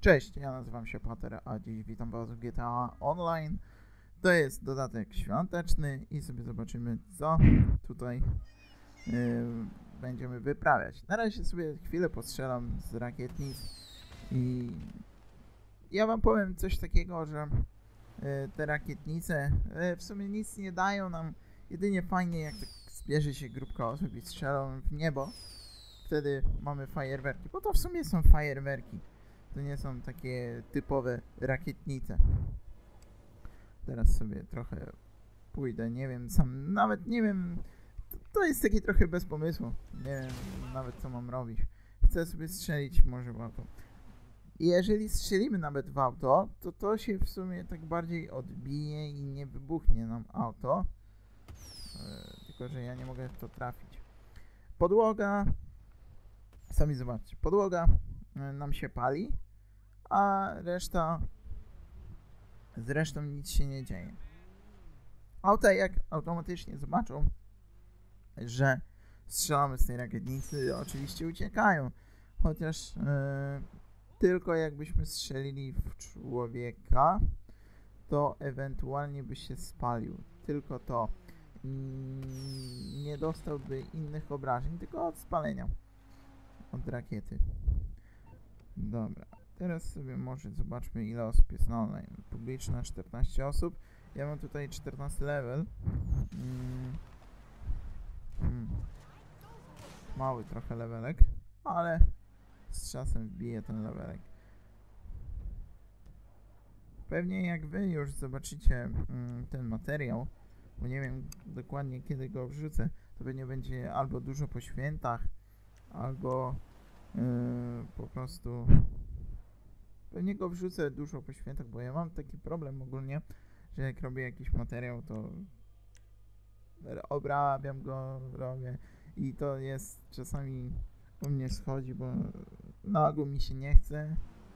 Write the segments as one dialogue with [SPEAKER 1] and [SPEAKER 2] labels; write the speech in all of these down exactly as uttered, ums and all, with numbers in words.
[SPEAKER 1] Cześć, ja nazywam się Pater, a dziś witam was w G T A Online. To jest dodatek świąteczny i sobie zobaczymy, co tutaj yy, będziemy wyprawiać. Na razie sobie chwilę postrzelam z rakietnic i ja wam powiem coś takiego, że yy, te rakietnice yy, w sumie nic nie dają nam, jedynie fajnie jak tak zbierze się grupka osób i strzelą w niebo. Wtedy mamy fajerwerki, bo to w sumie są fajerwerki. To nie są takie typowe rakietnice. Teraz sobie trochę pójdę, nie wiem, sam nawet nie wiem, to, to jest taki trochę bez pomysłu. Nie wiem nawet co mam robić. Chcę sobie strzelić może w auto. I jeżeli strzelimy nawet w auto, to to się w sumie tak bardziej odbije i nie wybuchnie nam auto. Yy, tylko, że ja nie mogę w to trafić. Podłoga, sami zobaczcie, podłoga yy, nam się pali, a reszta, z resztą nic się nie dzieje. Auta jak automatycznie zobaczą, że strzelamy z tej rakietnicy, oczywiście uciekają. Chociaż yy, tylko jakbyśmy strzelili w człowieka, to ewentualnie by się spalił. Tylko to. Yy, nie dostałby innych obrażeń, tylko od spalenia. Od rakiety. Dobra. Teraz sobie może zobaczmy, ile osób jest na online. Publiczna czternaście osób. Ja mam tutaj czternasty level. Mm. Mm. Mały trochę levelek, ale z czasem wbije ten levelek. Pewnie jak wy już zobaczycie mm, ten materiał, bo nie wiem dokładnie kiedy go wrzucę, to pewnie będzie albo dużo po świętach, albo yy, po prostu... Pewnie go wrzucę dużo po świętach, bo ja mam taki problem ogólnie, że jak robię jakiś materiał, to obrabiam go, robię i to jest czasami u mnie schodzi, bo na ogół mi się nie chce.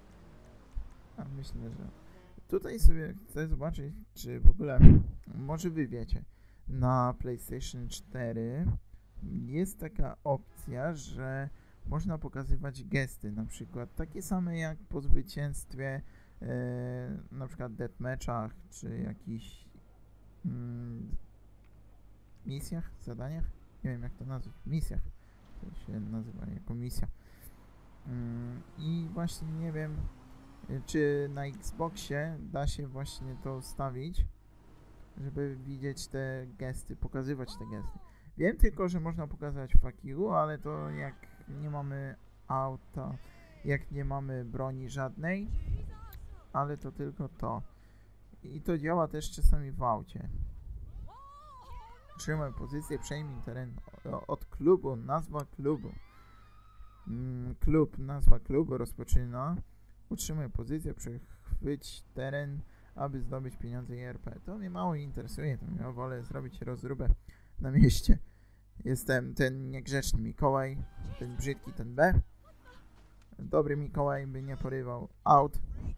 [SPEAKER 1] A myślę, że tutaj sobie chcę zobaczyć, czy w ogóle, może wy wiecie, na PlayStation cztery jest taka opcja, że można pokazywać gesty, na przykład takie same jak po zwycięstwie yy, na przykład deathmatchach, czy jakichś yy, misjach, zadaniach, nie wiem jak to nazwać, misjach, to się nazywa jako misja. Yy, I właśnie nie wiem, yy, czy na Xboxie da się właśnie to ustawić, żeby widzieć te gesty, pokazywać te gesty. Wiem tylko, że można pokazać fuck you, ale to jak nie mamy auta, jak nie mamy broni żadnej, ale to tylko to. I to działa też czasami w aucie. Trzymaj pozycję, przejmij teren od klubu, nazwa klubu. Mm, klub, nazwa klubu rozpoczyna. Utrzymaj pozycję, przechwyć teren, aby zdobyć pieniądze i R P. To mnie mało interesuje, to ja wolę zrobić rozróbę na mieście. Jestem ten niegrzeczny Mikołaj, ten brzydki, ten B. Dobry Mikołaj by nie porywał aut.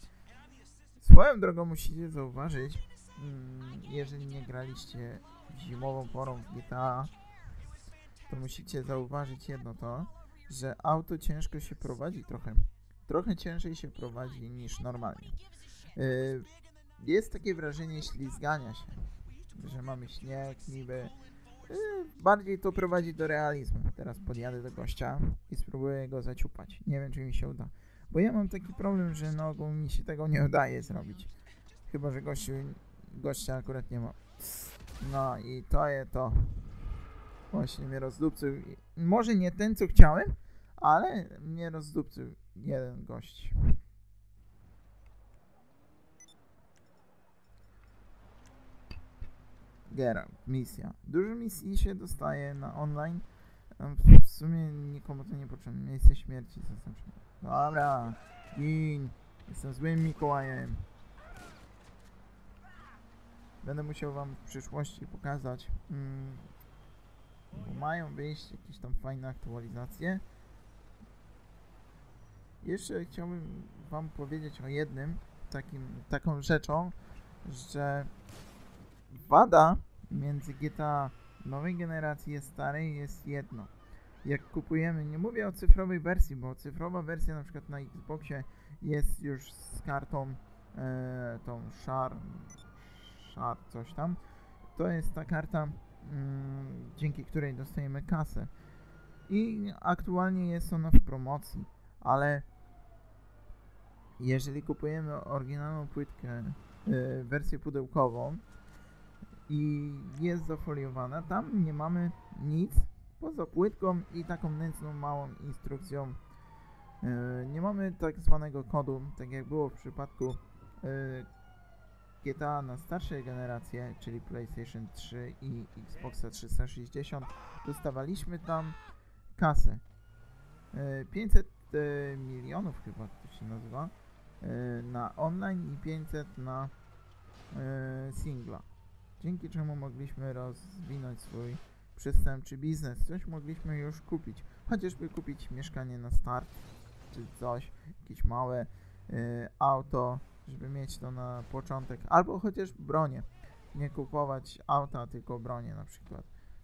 [SPEAKER 1] Swoją drogą musicie zauważyć, mm, jeżeli nie graliście zimową porą w G T A, to musicie zauważyć jedno to, że auto ciężko się prowadzi trochę. Trochę ciężej się prowadzi niż normalnie. Yy, jest takie wrażenie ślizgania się, że mamy śnieg niby. Bardziej to prowadzi do realizmu. Teraz podjadę do gościa i spróbuję go zaciupać. Nie wiem, czy mi się uda. Bo ja mam taki problem, że na ogół mi się tego nie udaje zrobić. Chyba, że gościu, gościa akurat nie ma. No i to jest to. Właśnie mnie rozdupcył. Może nie ten, co chciałem, ale mnie rozdupcył jeden gość. Geralt, misja. Dużo misji się dostaje na online. W sumie nikomu to nie potrzebne. Miejsce śmierci zaznaczone. Dobra, gin. Jestem złym Mikołajem. Będę musiał wam w przyszłości pokazać, mm, bo mają wyjść jakieś tam fajne aktualizacje. Jeszcze chciałbym wam powiedzieć o jednym takim, taką rzeczą, że wada między G T A nowej generacji i starej jest jedno. Jak kupujemy, nie mówię o cyfrowej wersji, bo cyfrowa wersja na przykład na Xboxie jest już z kartą e, tą szar, szar coś tam. To jest ta karta, mm, dzięki której dostajemy kasę. I aktualnie jest ona w promocji, ale jeżeli kupujemy oryginalną płytkę, y, wersję pudełkową i jest zafoliowana, tam nie mamy nic poza płytką i taką nędzną małą instrukcją. Y, nie mamy tak zwanego kodu, tak jak było w przypadku y, G T A na starszej generację, czyli PlayStation trzy i Xboxa trzysta sześćdziesiąt. Dostawaliśmy tam kasę. Y, pięćset y, milionów chyba to się nazywa. Na online i pięćset na y, singla. Dzięki czemu mogliśmy rozwinąć swój przestępczy biznes. Coś mogliśmy już kupić. Chociażby kupić mieszkanie na start, czy coś, jakieś małe y, auto, żeby mieć to na początek. Albo chociaż bronię. Nie kupować auta, tylko bronię na przykład.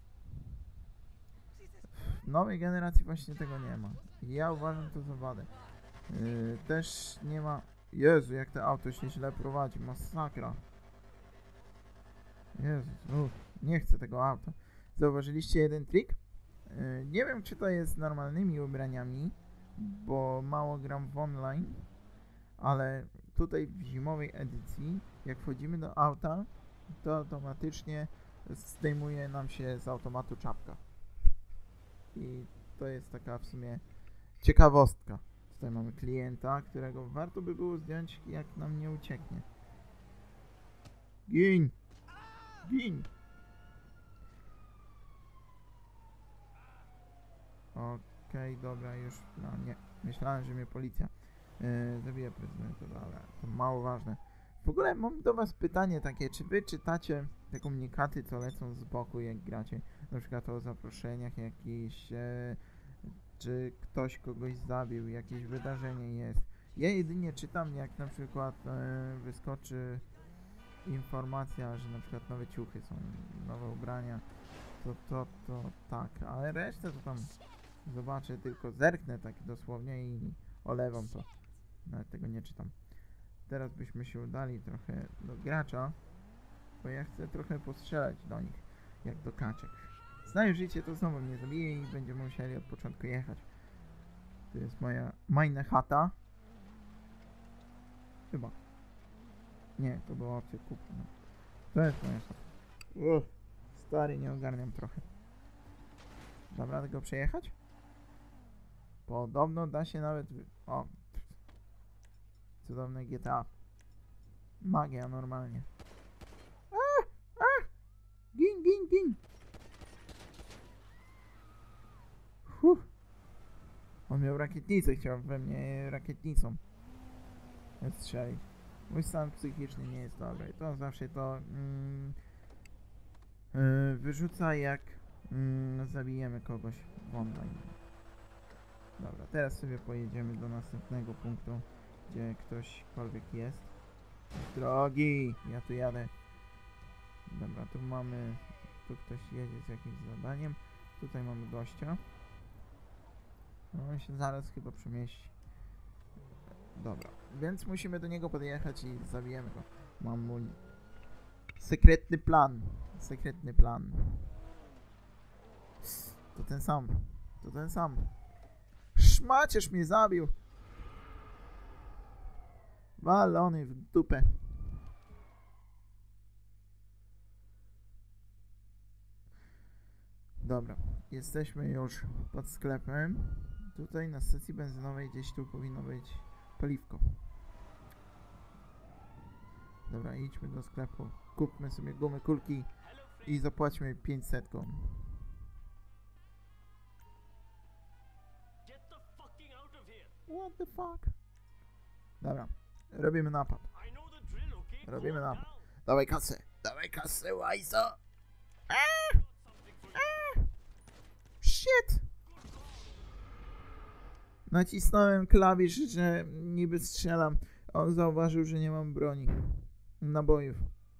[SPEAKER 1] W nowej generacji właśnie tego nie ma. Ja uważam to za wadę. Yy, też nie ma... Jezu, jak to auto się źle prowadzi, masakra. Jezu, uff, nie chcę tego auta. Zauważyliście jeden trik? Yy, nie wiem, czy to jest z normalnymi ubraniami, bo mało gram w online, ale tutaj w zimowej edycji, jak wchodzimy do auta, to automatycznie zdejmuje nam się z automatu czapka. I to jest taka w sumie ciekawostka. Tutaj mamy klienta, którego warto by było zdjąć, jak nam nie ucieknie. Gin! Gin! Okej, okay, dobra, już... No nie, myślałem, że mnie policja yy, zabija prezydenta, dobra, to mało ważne. W ogóle mam do was pytanie takie, czy wy czytacie te komunikaty, co lecą z boku, jak gracie? Na przykład o zaproszeniach jakichś... Yy, czy ktoś kogoś zabił, jakieś wydarzenie jest. Ja jedynie czytam, jak na przykład e, wyskoczy informacja, że na przykład nowe ciuchy są, nowe ubrania, to to, to tak, ale resztę to tam zobaczę, tylko zerknę tak dosłownie i olewam to. Nawet tego nie czytam. Teraz byśmy się udali trochę do gracza, bo ja chcę trochę postrzelać do nich, jak do kaczek. Znają życie, to znowu mnie zabije i będziemy musieli od początku jechać. To jest moja majna chata. Chyba. Nie, to była opcja kupna. To jest moja chata. Uff, stary, nie ogarniam trochę. Dobra, tego przejechać? Podobno da się nawet... O! Cudowne G T A. Magia normalnie. A! A! Gin, gin, gin! Huh. On miał rakietnicę, chciał we mnie rakietnicą strzelić. Mój stan psychiczny nie jest dobry. To zawsze to mm, yy, wyrzuca, jak mm, zabijemy kogoś w online. Dobra, teraz sobie pojedziemy do następnego punktu, gdzie ktośkolwiek jest. Drogi! Ja tu jadę. Dobra, tu mamy... Tu ktoś jedzie z jakimś zadaniem. Tutaj mamy gościa. No, on się zaraz chyba przemieści. Dobra, więc musimy do niego podjechać i zabijemy go. Mam mój sekretny plan. Sekretny plan. To ten sam. To ten sam. Szmacierz mnie zabił. Walony w dupę. Dobra, jesteśmy już pod sklepem. Tutaj na stacji benzynowej gdzieś tu powinno być paliwko. Dobra, idźmy do sklepu. Kupmy sobie gumy, kulki i zapłaćmy pięćset. What the fuck? Dobra, robimy napad. Robimy napad. Dawaj kasę, dawaj kasę, łajzo! Eee! Eee! Shit! Nacisnąłem klawisz, że niby strzelam. On zauważył, że nie mam broni. Nabojów.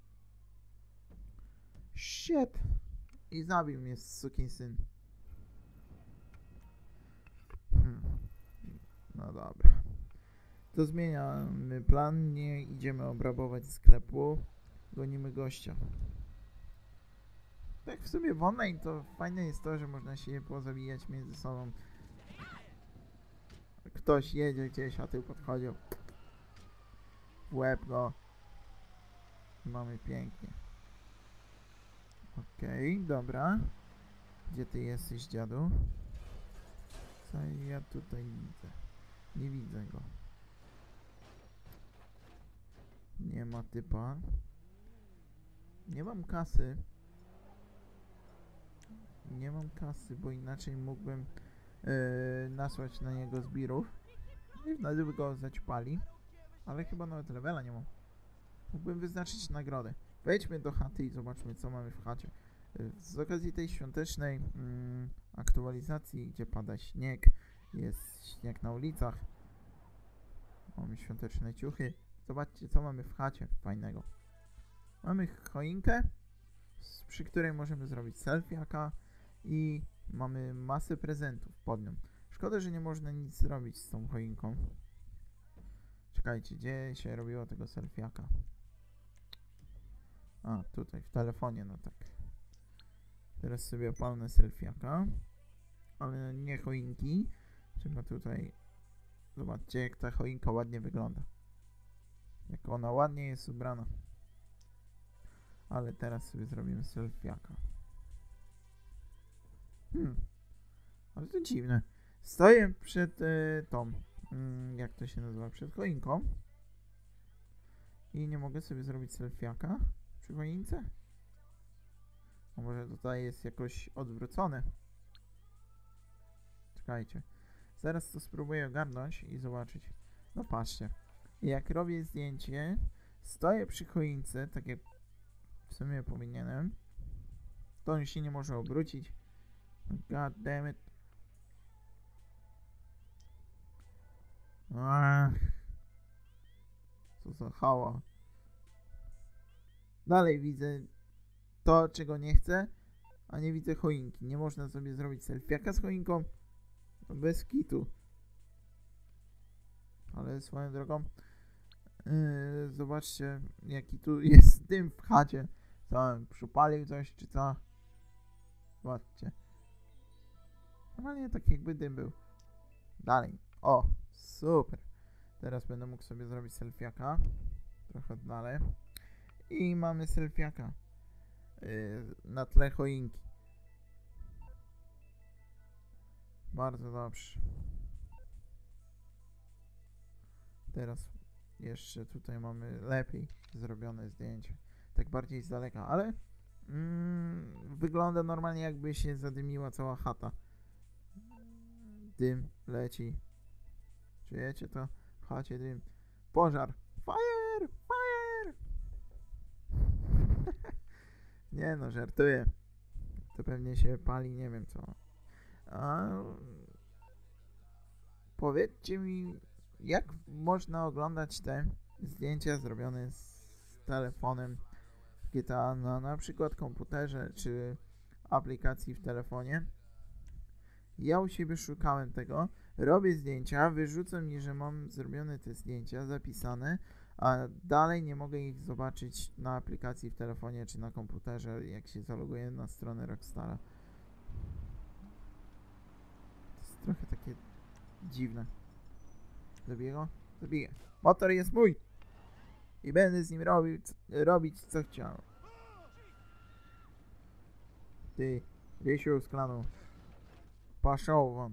[SPEAKER 1] Shit! I zabił mnie sukinsyn. Hmm. No dobra. To zmieniamy plan, nie idziemy obrabować sklepu, gonimy gościa. Tak w sumie w online to fajne jest to, że można się pozabijać między sobą. Ktoś jedzie gdzieś, a ty podchodził. W łeb go. Mamy pięknie. Okej, okay, dobra. Gdzie ty jesteś, dziadu? Co ja tutaj widzę? Nie widzę go. Nie ma typa. Nie mam kasy. Nie mam kasy, bo inaczej mógłbym yy, nasłać na niego zbirów. I wtedy by go zaćpali. Ale chyba nawet levela nie mam. Mógłbym wyznaczyć nagrodę. Wejdźmy do chaty i zobaczmy, co mamy w chacie. Yy, z okazji tej świątecznej yy, aktualizacji, gdzie pada śnieg, jest śnieg na ulicach. Mamy świąteczne ciuchy. Zobaczcie, co mamy w chacie fajnego. Mamy choinkę, przy której możemy zrobić selfiaka i mamy masę prezentów pod nią. Szkoda, że nie można nic zrobić z tą choinką. Czekajcie, gdzie się robiło tego selfiaka? A, tutaj, w telefonie, no tak. Teraz sobie opalnę selfiaka, ale nie choinki. Trzeba tutaj... Zobaczcie, jak ta choinka ładnie wygląda. Jak ona ładnie jest ubrana. Ale teraz sobie zrobimy selfiaka. Hmm. Ale to dziwne. Stoję przed y, tą... Y, jak to się nazywa? Przed choinką. I nie mogę sobie zrobić selfiaka przy choince? A może tutaj jest jakoś odwrócone? Czekajcie. Zaraz to spróbuję ogarnąć i zobaczyć. No patrzcie. Jak robię zdjęcie, stoję przy choince, tak jak w sumie powinienem. To on się nie może obrócić. God damn it. Ach. Co za hała. Dalej widzę to, czego nie chcę, a nie widzę choinki. Nie można sobie zrobić selfiaka z choinką. Bez kitu. Ale swoją drogą, yy, zobaczcie, jaki tu jest dym w chacie. Co, przypalił coś, czy co? Zobaczcie. Normalnie tak jakby dym był. Dalej. O, super. Teraz będę mógł sobie zrobić selfiaka. Trochę dalej. I mamy selfiaka. Yy, na tle choinki. Bardzo dobrze. Teraz jeszcze tutaj mamy lepiej zrobione zdjęcie. Tak bardziej z daleka, ale mm, wygląda normalnie, jakby się zadymiła cała chata. Dym leci. Czujecie to? W chacie dym. Pożar. Fire! Fire! Nie no, żartuję. To pewnie się pali, nie wiem co. A... Powiedzcie mi, jak można oglądać te zdjęcia zrobione z telefonem w G T A na na przykład komputerze czy aplikacji w telefonie. Ja u siebie szukałem tego, robię zdjęcia, wyrzucą mi, że mam zrobione te zdjęcia, zapisane, a dalej nie mogę ich zobaczyć na aplikacji w telefonie czy na komputerze, jak się zaloguję na stronę Rockstara. To jest trochę takie dziwne. Zabiję go? Zabiję. Motor jest mój! I będę z nim robił, robić co chciałem. Ty, Rysiu z klanu. Paszą wam.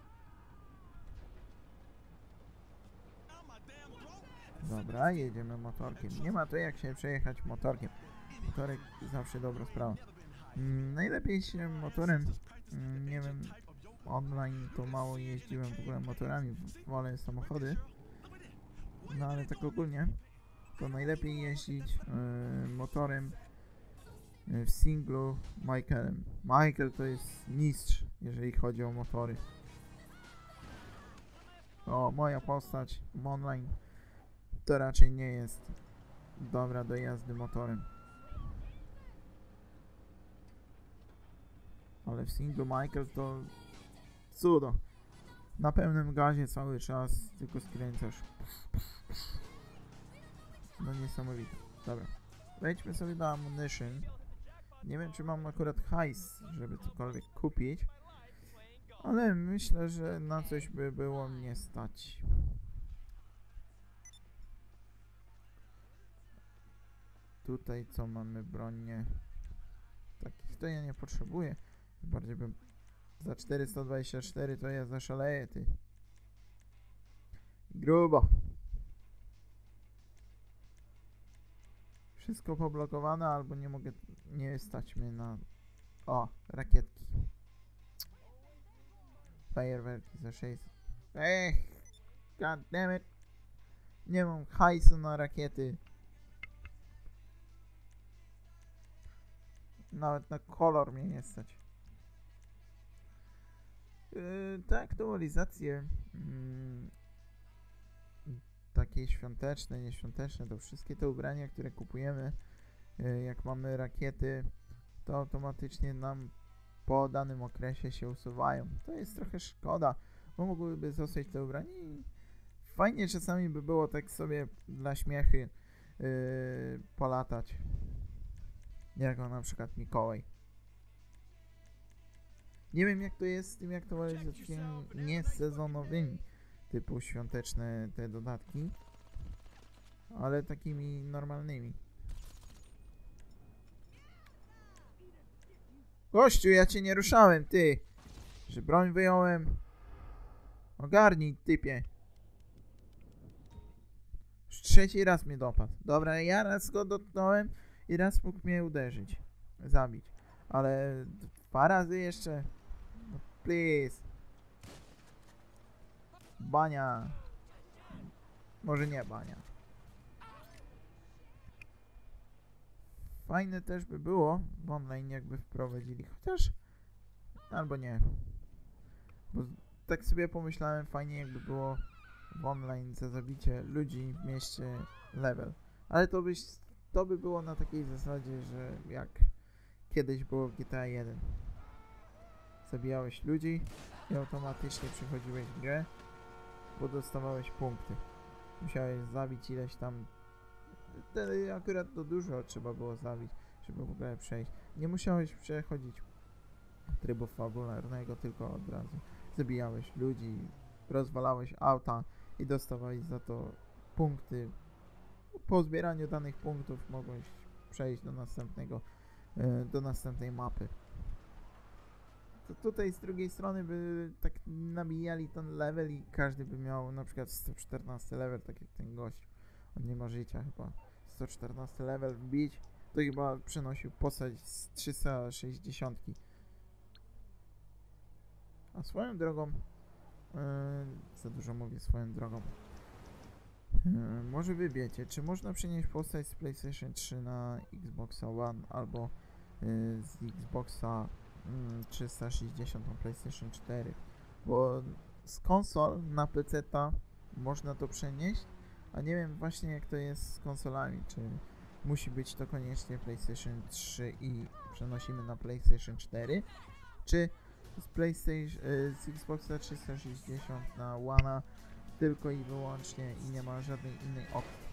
[SPEAKER 1] Dobra, jedziemy motorkiem. Nie ma to jak się przejechać motorkiem. Motorek zawsze dobra sprawa. Mm, najlepiej się motorem, mm, nie wiem, online to mało jeździłem w ogóle motorami, wolę samochody. No ale tak ogólnie to najlepiej jeździć yy, motorem yy, w singlu Michaelem. Michael to jest mistrz, jeżeli chodzi o motory. O, moja postać w online to raczej nie jest dobra do jazdy motorem. Ale w singlu Michael to cudo. Na pełnym gazie cały czas, tylko skręcasz. No niesamowite. Dobra. Wejdźmy sobie do ammunition. Nie wiem, czy mam akurat hajs, żeby cokolwiek kupić. Ale myślę, że na coś by było mnie stać. Tutaj co mamy bronię? Takich to ja nie potrzebuję. Bardziej bym... Za czterysta dwadzieścia cztery to ja zaszaleję, ty. Grubo. Wszystko poblokowane, albo nie mogę... Nie stać mnie na... O, rakietki. Fajerwerki za sześćset. Ech, god damn it. Nie mam hajsu na rakiety. Nawet na kolor mnie nie stać. Yy, te aktualizacje yy, takie świąteczne, nieświąteczne, to wszystkie te ubrania, które kupujemy, yy, jak mamy rakiety, to automatycznie nam po danym okresie się usuwają. To jest trochę szkoda, bo mogłyby zostać te ubrania i fajnie czasami by było tak sobie dla śmiechy yy, polatać. Jako na przykład Mikołaj. Nie wiem jak to jest z tymi aktualizacjami niesezonowymi, typu świąteczne te dodatki, ale takimi normalnymi. Gościu, ja cię nie ruszałem, ty! Że broń wyjąłem. Ogarnij, typie. Już trzeci raz mnie dopadł. Dobra, ja raz go dotknąłem i raz mógł mnie uderzyć. Zabić. Ale dwa razy jeszcze. No please. Bania. Może nie bania. Fajne też by było w online jakby wprowadzili. Chociaż... Albo nie. Bo tak sobie pomyślałem, fajnie jakby było w online za zabicie ludzi w mieście level. Ale to byś... To by było na takiej zasadzie, że jak kiedyś było w G T A jeden. Zabijałeś ludzi i automatycznie przechodziłeś w grę, bo dostawałeś punkty. Musiałeś zabić ileś tam... Wtedy akurat to dużo trzeba było zabić, żeby w ogóle przejść. Nie musiałeś przechodzić trybu fabularnego, tylko od razu zabijałeś ludzi, rozwalałeś auta i dostawałeś za to punkty. Po zbieraniu danych punktów mogłeś przejść do następnego, do następnej mapy. To tutaj z drugiej strony by tak nabijali ten level i każdy by miał na przykład sto czternasty level, tak jak ten gość. On nie ma życia chyba. sto czternasty level wbić, to chyba przenosił postać z trzysta sześćdziesiąt. A swoją drogą, yy, za dużo mówię swoją drogą. Hmm, może wy wiecie, czy można przenieść postać z PlayStation trzy na Xboxa One albo y, z Xboxa y, trzysta sześćdziesiąt na PlayStation cztery, bo z konsol na peceta można to przenieść, a nie wiem właśnie jak to jest z konsolami, czy musi być to koniecznie PlayStation trzy i przenosimy na PlayStation cztery, czy z PlayStation, y, z Xboxa trzysta sześćdziesiąt na One'a tylko i wyłącznie i nie ma żadnej innej opcji.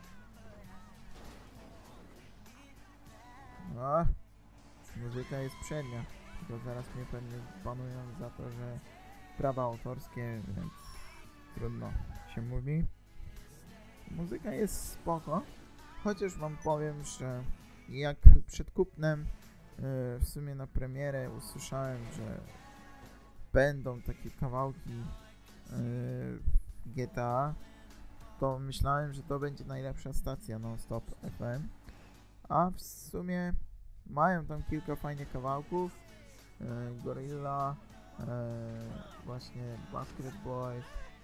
[SPEAKER 1] No, muzyka jest przednia, tylko zaraz mnie pewnie banują za to, że prawa autorskie, więc trudno się mówi. Muzyka jest spoko, chociaż wam powiem, że jak przed kupnem yy, w sumie na premierę usłyszałem, że będą takie kawałki yy, G T A, to myślałem, że to będzie najlepsza stacja non-stop F M, a w sumie mają tam kilka fajnych kawałków, yy, Gorilla, yy, właśnie Basket Boys,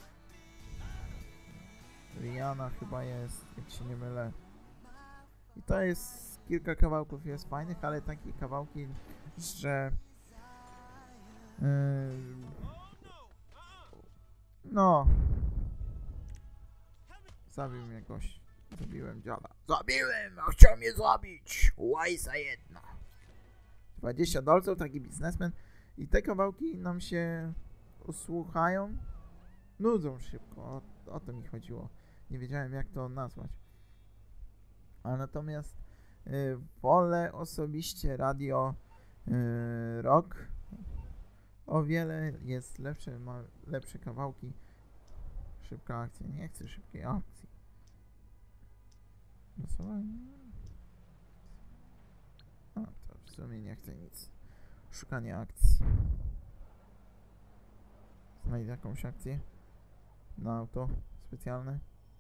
[SPEAKER 1] Rihanna chyba jest, jak się nie mylę. I to jest, kilka kawałków jest fajnych, ale takie kawałki, że yy, no zabił mnie gość. Zabiłem dziada. Zabiłem! A chciał mnie zabić! Łajsa jedna. dwadzieścia dolców, taki biznesmen. I te kawałki nam się usłuchają, nudzą szybko. O, o to mi chodziło. Nie wiedziałem, jak to nazwać. A natomiast y, wolę osobiście radio y, rock. O wiele jest lepsze, ma lepsze kawałki. Szybka akcja. Nie chcę szybkiej akcji. A, to w sumie nie chcę nic. Szukanie akcji. Znajdę jakąś akcję na auto specjalne.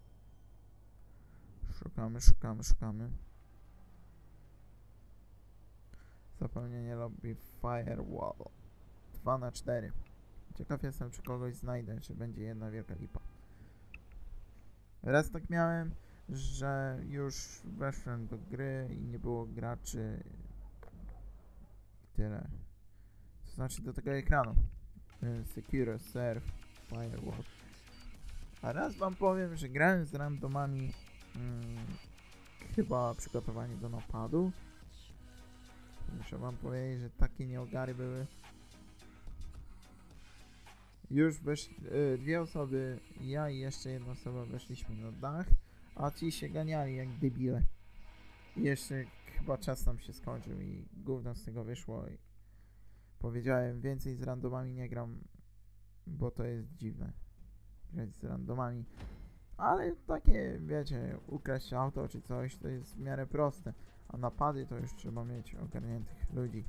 [SPEAKER 1] Szukamy, szukamy, szukamy. Zapełnienie lobby firewall. dwa na cztery. Ciekaw jestem, czy kogoś znajdę, czy będzie jedna wielka lipa. Raz tak miałem, że już weszłem do gry i nie było graczy. Tyle. To znaczy do tego ekranu. Secure, Serve, Firewall. A raz wam powiem, że grałem z randomami hmm, chyba przygotowanie do napadu. Muszę wam powiedzieć, że takie nieogary były. Już wesz, y, dwie osoby, ja i jeszcze jedna osoba weszliśmy na dach, a ci się ganiali jak debile. I jeszcze chyba czas nam się skończył i gówno z tego wyszło i powiedziałem, więcej z randomami nie gram, bo to jest dziwne. Grać z randomami. Ale takie, wiecie, ukraść auto czy coś, to jest w miarę proste. A napady to już trzeba mieć ogarniętych ludzi.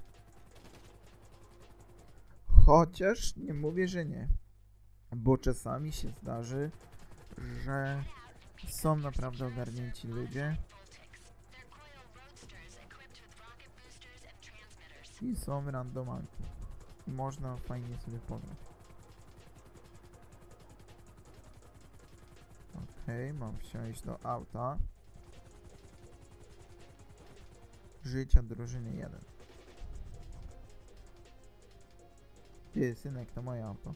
[SPEAKER 1] Chociaż nie mówię, że nie. Bo czasami się zdarzy, że są naprawdę ogarnięci ludzie. I są randomami. I można fajnie sobie pograć. Okej, okay, mam wsiąść do auta. Życia drużyny jeden. Ty, synek, to moje auto.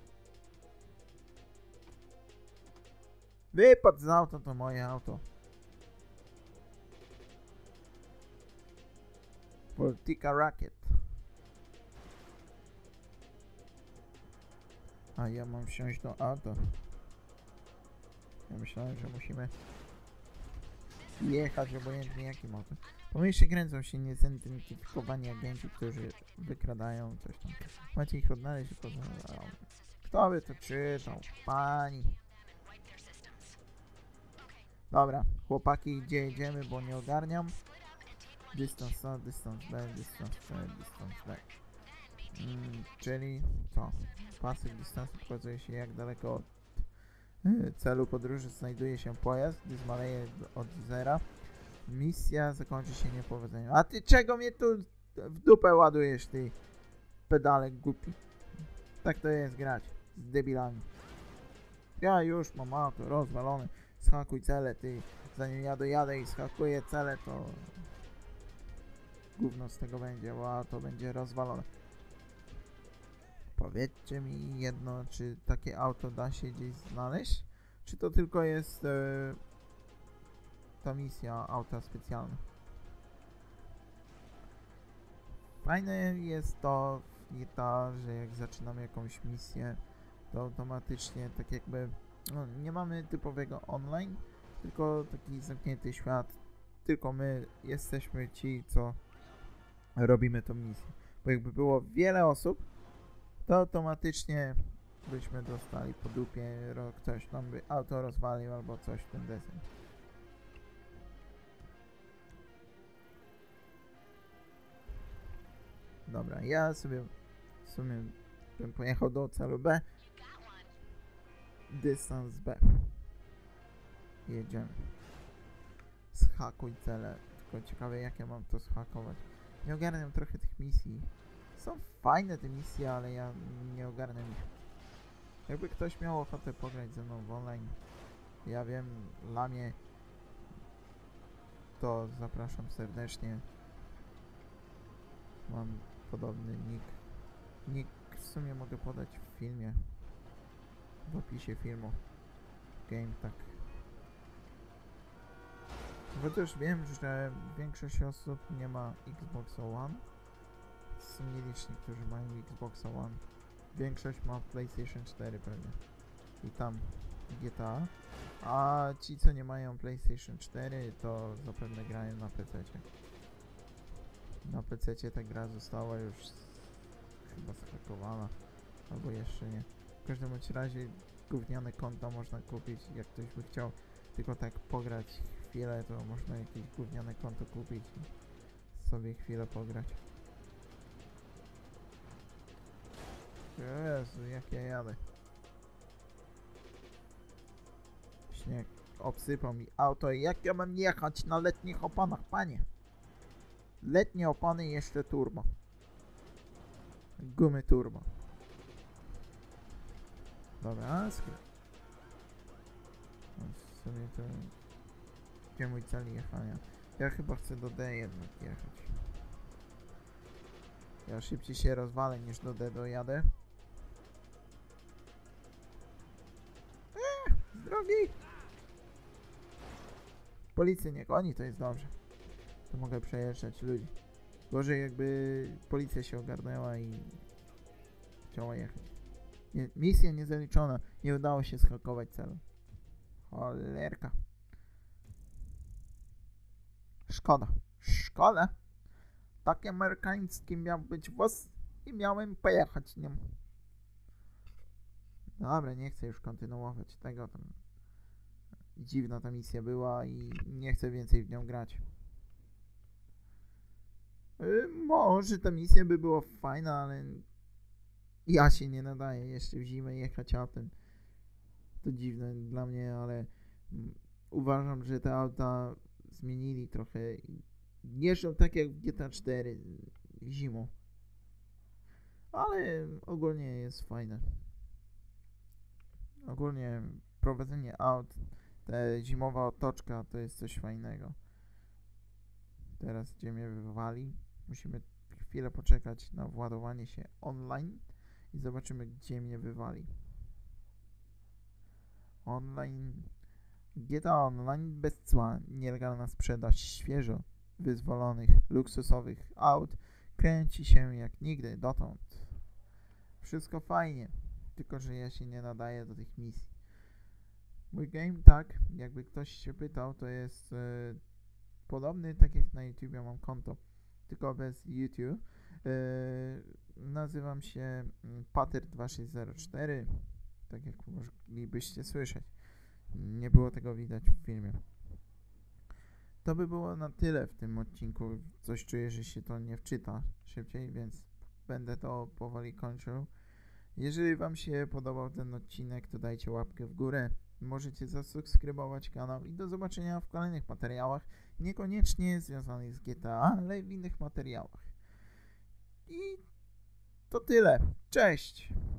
[SPEAKER 1] Wypadł z auta, to moje auto. Politika Racket. A ja mam wsiąść do auta. Ja myślałem, że musimy jechać obojętnie jakim autem. Po mieście kręcą się niezidentyfikowani agenci, którzy wykradają coś tam. Macie ich odnaleźć i pozwalają. Kto by to czytał? Pani. Dobra, chłopaki, gdzie jedziemy, bo nie ogarniam. Dystans A, dystans B, dystans C, dystans D. Mm, czyli co? Pasek dystansu pokazuje się, jak daleko od y, celu podróży znajduje się pojazd, gdy zmaleje od zera. Misja zakończy się niepowodzeniem. A ty czego mnie tu w dupę ładujesz, ty pedalek głupi? Tak to jest grać z debilami. Ja już mam auto rozwalone. Schakuj cele, ty. Zanim ja dojadę i schakuję cele, to gówno z tego będzie, bo auto będzie rozwalone. Powiedzcie mi jedno, czy takie auto da się gdzieś znaleźć? Czy to tylko jest e, ta misja auta specjalne? Fajne jest to, to, że jak zaczynamy jakąś misję, to automatycznie tak jakby no, nie mamy typowego online, tylko taki zamknięty świat. Tylko my jesteśmy ci, co robimy tą misję. Bo jakby było wiele osób, to automatycznie byśmy dostali po dupie, ktoś nam by auto rozwalił albo coś w ten deseń. Dobra, ja sobie w sumie bym pojechał do celu B. Dystans B. Jedziemy. Schakuj cele. Tylko ciekawe, jak ja mam to schakować. Nie ogarniam trochę tych misji. Są fajne te misje, ale ja nie ogarniam ich. Jakby ktoś miał ochotę pograć ze mną w online, ja wiem, Lamie, to zapraszam serdecznie. Mam podobny nick. Nick w sumie mogę podać w filmie. W opisie filmu. Game tak. Bo też wiem, że większość osób nie ma Xboxa One. Są nieliczni, którzy mają Xboxa One. większość ma PlayStation cztery pewnie. I tam G T A. A ci, co nie mają PlayStation cztery, to zapewne grają na pececie. Na pececie ta gra została już chyba zhakowana. Albo jeszcze nie. W każdym bądź razie gówniane konta można kupić, jak ktoś by chciał tylko tak pograć chwilę, to można jakieś gówniane konto kupić i sobie chwilę pograć. Jezu, jak ja jadę. Śnieg obsypał mi auto i jak ja mam jechać na letnich oponach, panie? Letnie opony i jeszcze turbo. Gumy turbo. Dobra, skoro. W sumie to... Gdzie mój cel jechania? Ja chyba chcę do D jednak jechać. Ja szybciej się rozwalę niż do D dojadę. Eee, z drogi! Policja nie goni, to jest dobrze. To mogę przejeżdżać ludzi. Gorzej jakby policja się ogarnęła i chciała jechać. Nie, misja niezaliczona. Nie udało się zhakować celu. Cholerka. Szkoda. Szkoda. Taki amerykański miał być wóz i miałem pojechać nim. Dobra, nie chcę już kontynuować tego. Tam dziwna ta misja była i nie chcę więcej w nią grać. Yy, może ta misja by była fajna, ale ja się nie nadaję jeszcze w zimę jechać autem. To dziwne dla mnie, ale uważam, że te auta zmienili trochę. Jeżdżą tak jak w G T A cztery zimą. Ale ogólnie jest fajne. Ogólnie prowadzenie aut, ta zimowa otoczka to jest coś fajnego. Teraz gdzie mnie wywali, musimy chwilę poczekać na władowanie się online i zobaczymy gdzie mnie wywali. Online, G T A Online bez cła, nielegalna sprzedaż świeżo wyzwolonych, luksusowych aut kręci się jak nigdy dotąd. Wszystko fajnie, tylko że ja się nie nadaję do tych misji. Mój game, tak, jakby ktoś się pytał, to jest yy, podobny, tak jak na YouTube mam konto, tylko bez YouTube. Yy, nazywam się Pater dwa sześć zero cztery, tak jak moglibyście słyszeć. Nie było tego widać w filmie. To by było na tyle w tym odcinku. Coś czuję, że się to nie wczyta szybciej, więc będę to powoli kończył. Jeżeli wam się podobał ten odcinek, to dajcie łapkę w górę. Możecie zasubskrybować kanał i do zobaczenia w kolejnych materiałach. Niekoniecznie związanych z G T A, ale w innych materiałach. I to tyle. Cześć!